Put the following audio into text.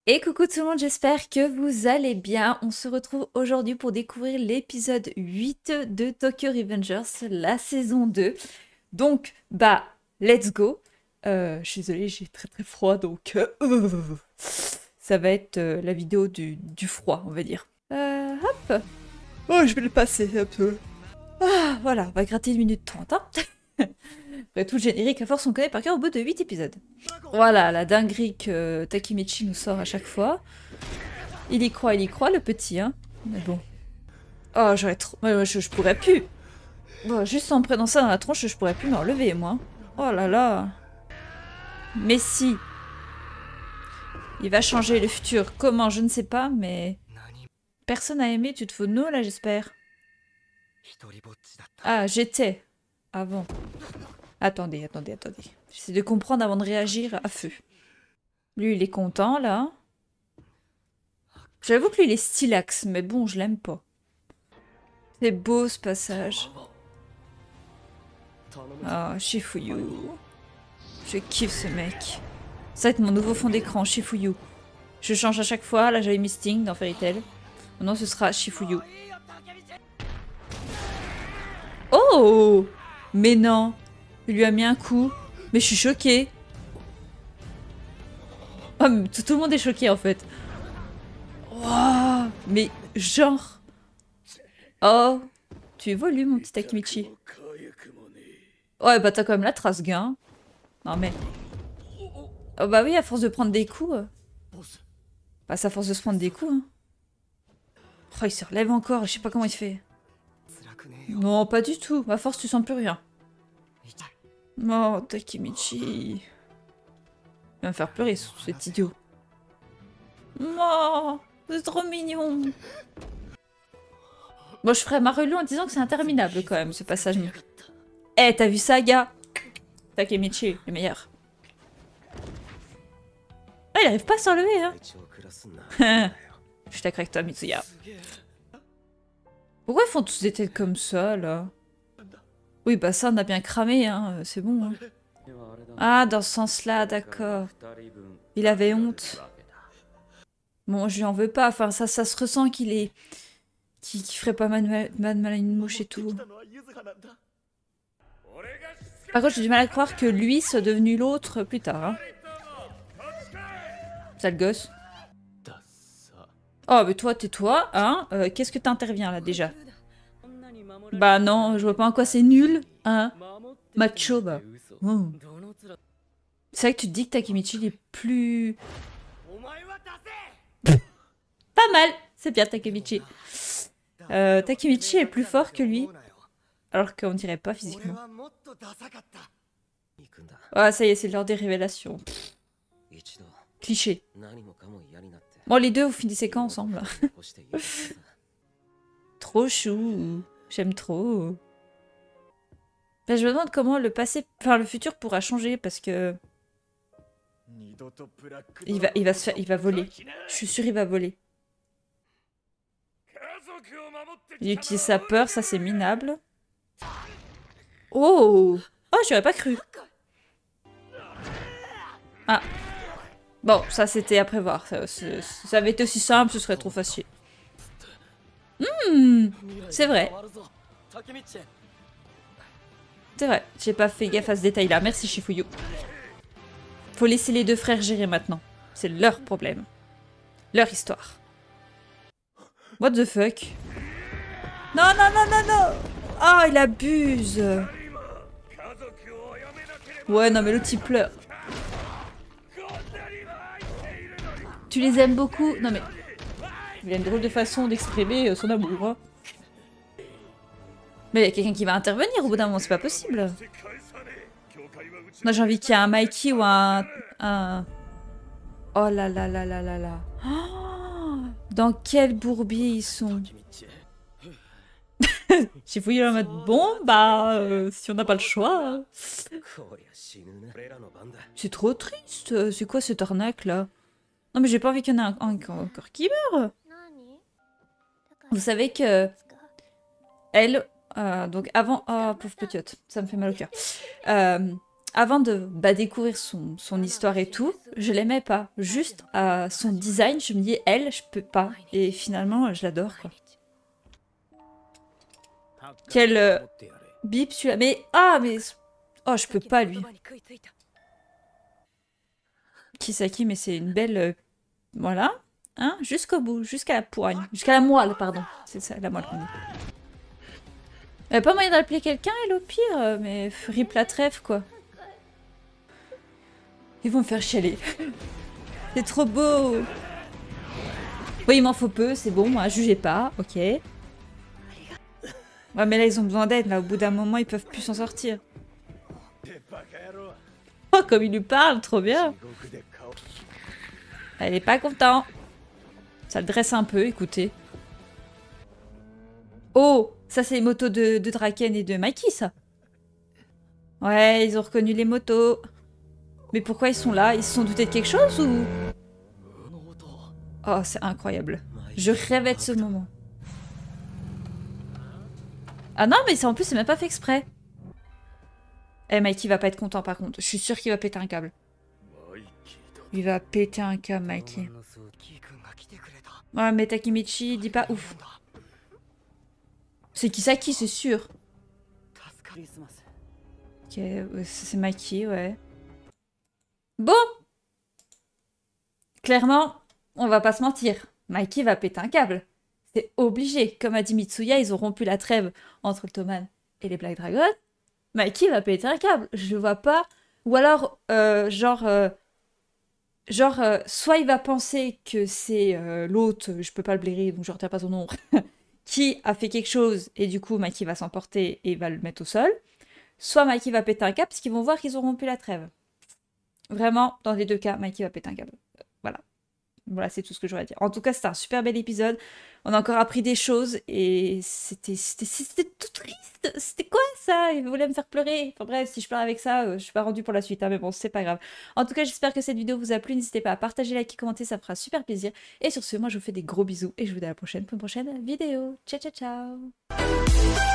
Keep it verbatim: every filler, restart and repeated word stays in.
Et coucou tout le monde, j'espère que vous allez bien. On se retrouve aujourd'hui pour découvrir l'épisode huit de Tokyo Revengers, la saison deux. Donc, bah, let's go. Euh, je suis désolée, j'ai très très froid, donc euh, euh, ça va être euh, la vidéo du, du froid, on va dire. Euh, hop. Oh, je vais le passer un peu. Ah, voilà, on va gratter une minute trente. Hein. Après tout le générique, à force on connaît par cœur au bout de huit épisodes. Voilà, la dinguerie que Takemichi nous sort à chaque fois. Il y croit, il y croit, le petit, hein. Mais bon. Oh, j'aurais trop... Ouais, je, je pourrais plus. Bon, juste en me prenant ça dans la tronche, je pourrais plus m'enlever, moi. Oh là là. Mais si. Il va changer le futur. Comment, je ne sais pas, mais... Personne n'a aimé, tu te fous de nous, là, j'espère. Ah, j'étais. Avant. Attendez, attendez, attendez. J'essaie de comprendre avant de réagir à feu. Lui, il est content, là. J'avoue que lui, il est stylax, mais bon, je l'aime pas. C'est beau, ce passage. Ah, Shifuyu. Je kiffe ce mec. Ça va être mon nouveau fond d'écran, Shifuyu. Je change à chaque fois. Là, j'avais mis Sting dans Fairy Tail. Maintenant, ce sera Shifuyu. Oh! Mais non! Il lui a mis un coup. Mais je suis choquée. Oh, mais tout, tout le monde est choqué, en fait. Wow! Mais genre... Oh! Tu évolues, mon petit Takemichi. Ouais, bah t'as quand même la trace gain. Non, mais... Oh bah oui, à force de prendre des coups... Euh... Bah c'est à force de se prendre des coups, hein. Oh, il se relève encore, je sais pas comment il fait. Non, pas du tout. À force, tu sens plus rien. Oh, Takemichi. Il va me faire pleurer, cet idiot. Oh, c'est trop mignon. Bon, je ferai ma relou en disant que c'est interminable, quand même, ce passage. Eh, hey, t'as vu ça, gars? Takemichi, le meilleur. Ah, il arrive pas à s'enlever, hein. Je suis d'accord avec toi, Mitsuya. Pourquoi ils font tous des têtes comme ça, là? Oui, bah ça, on a bien cramé, hein. C'est bon, hein. Ah, dans ce sens-là, d'accord. Il avait honte. Bon, je lui en veux pas. Enfin, ça, ça se ressent qu'il est... Qu'il qu ferait pas mal, mal, mal, mal à une mouche et tout. Par contre, j'ai du mal à croire que lui soit devenu l'autre plus tard, hein. Sale gosse. Oh, mais toi, tais-toi, hein. Euh, Qu'est-ce que t'interviens, là, déjà? Bah non, je vois pas en quoi c'est nul, hein. Macho, bah. Oh. C'est vrai que tu te dis que Takemichi il est plus... Pas mal. C'est bien, Takemichi. Euh, Takemichi est plus fort que lui. Alors qu'on dirait pas physiquement. Ah, ça y est, c'est l'heure des révélations. Pff. Cliché. Bon, les deux, vous finissez quand ensemble? Trop chou. J'aime trop. Ben, je me demande comment le passé... Enfin, le futur pourra changer, parce que... Il va, il va se faire... Il va voler. Je suis sûre il va voler. Il utilise sa peur, ça c'est minable. Oh! Oh, j'aurais pas cru. Ah. Bon, ça c'était à prévoir. Ça, ça avait été aussi simple, ce serait trop facile. Hmm, c'est vrai. C'est vrai, j'ai pas fait gaffe à ce détail-là. Merci Shifuyu. Faut laisser les deux frères gérer maintenant. C'est leur problème. Leur histoire. What the fuck? Non, non, non, non, non! Oh, il abuse! Ouais, non, mais l'autre il pleure. Tu les aimes beaucoup? Non, mais... Il a une drôle de façon d'exprimer son amour. Hein. Mais il y a quelqu'un qui va intervenir au bout d'un moment, c'est pas possible. Moi, j'ai envie qu'il y ait un Mikey ou un... un... Oh là là là là là là. Oh, dans quel bourbier ils sont? J'ai fouillé en mode bon, bah, euh, si on n'a pas le choix. C'est trop triste. C'est quoi cette arnaque là? Non, mais j'ai pas envie qu'il y en ait un, un, encore qui meurt. Vous savez que elle, euh, donc avant, oh pauvre petite, ça me fait mal au cœur. Euh, avant de bah, découvrir son, son histoire et tout, je l'aimais pas. Juste à son design, je me dis, elle, je peux pas. Et finalement, je l'adore, quoi. Quel euh, bip celui-là. Mais, ah, mais... Oh, je peux pas, lui. Kisaki, mais c'est une belle... euh, Voilà. Hein, jusqu'au bout, jusqu'à la poigne. Jusqu'à la moelle, pardon. C'est ça, la moelle qu'on dit. Il n'y a pas moyen d'appeler quelqu'un, elle, au pire, euh, mais rip la trêve, quoi. Ils vont me faire chialer. C'est trop beau. Oui, il m'en faut peu, c'est bon, moi, jugez pas, ok. Ouais, mais là, ils ont besoin d'aide, là, au bout d'un moment, ils peuvent plus s'en sortir. Oh, comme il lui parle, trop bien. Elle est pas contente. Ça le dresse un peu, écoutez. Oh, ça c'est les motos de, de Draken et de Mikey, ça. Ouais, ils ont reconnu les motos. Mais pourquoi ils sont là? Ils se sont doutés de quelque chose ou... Oh, c'est incroyable. Je rêvais de ce moment. Ah non, mais ça en plus, c'est même pas fait exprès. Eh, Mikey va pas être content par contre. Je suis sûre qu'il va péter un câble. Il va péter un câble, Mikey. Ouais, mais Takemichi, dis pas ouf. C'est Kisaki, c'est sûr. Ok, c'est Mikey, ouais. Bon. Clairement, on va pas se mentir. Mikey va péter un câble. C'est obligé. Comme a dit Mitsuya, ils ont rompu la trêve entre Toman et les Black Dragons. Mikey va péter un câble. Je le vois pas. Ou alors, euh, genre... Euh, genre, euh, soit il va penser que c'est euh, l'autre, je peux pas le blairer, donc je retiens pas son nom, qui a fait quelque chose, et du coup, Mikey va s'emporter et va le mettre au sol. Soit Mikey va péter un câble, parce qu'ils vont voir qu'ils ont rompu la trêve. Vraiment, dans les deux cas, Mikey va péter un câble. Voilà. Voilà, c'est tout ce que j'aurais à dire. En tout cas, c'était un super bel épisode. On a encore appris des choses et c'était c'était tout triste. C'était quoi ça? Il voulait me faire pleurer. Enfin bref, si je pleure avec ça, euh, je suis pas rendue pour la suite. Hein, mais bon, c'est pas grave. En tout cas, j'espère que cette vidéo vous a plu. N'hésitez pas à partager, liker, commenter, ça me fera super plaisir. Et sur ce, moi, je vous fais des gros bisous et je vous dis à la prochaine pour une prochaine vidéo. Ciao, ciao, ciao.